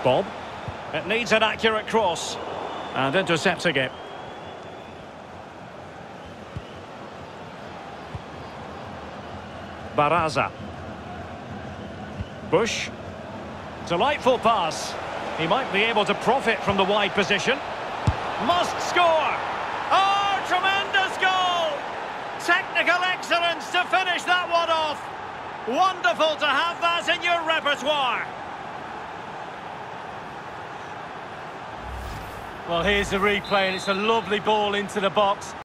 Bob. It needs an accurate cross. And intercepting it. Baraza. Bush. Delightful pass. He might be able to profit from the wide position. Must score! Oh, tremendous goal! Technical excellence to finish that one off. Wonderful to have that in your repertoire. Well, here's the replay, and it's a lovely ball into the box.